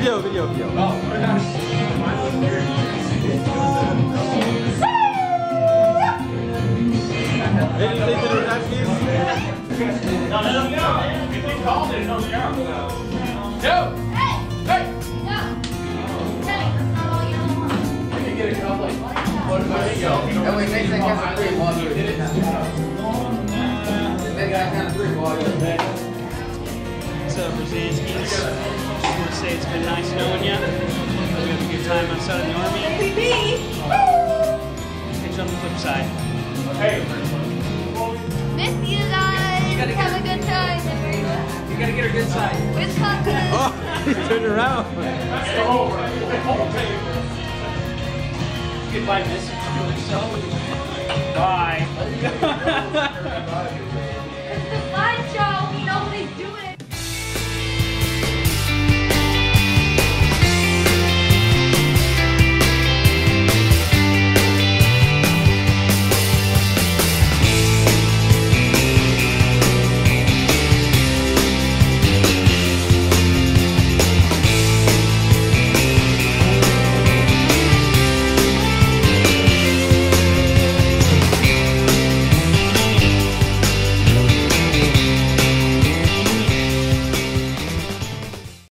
Video. Oh, Anything to the Rosankies? No, let them go. If they called it, no, go. Go! Hey! Hey! No! Hey, that's not all you want. Can you get a couple? There you go. That way makes that count of 3 while you're in it. Make that count of 3 while you're in it. What's up, Rosankies? I just want to say it's been nice knowing you. We had a good time outside of the Army. Baby! Catch you on the flip side. Hey! Miss you guys! Have a good time! You gotta get her good side. With confidence! Oh, turn around. That's the whole table. Goodbye message to yourself. Bye.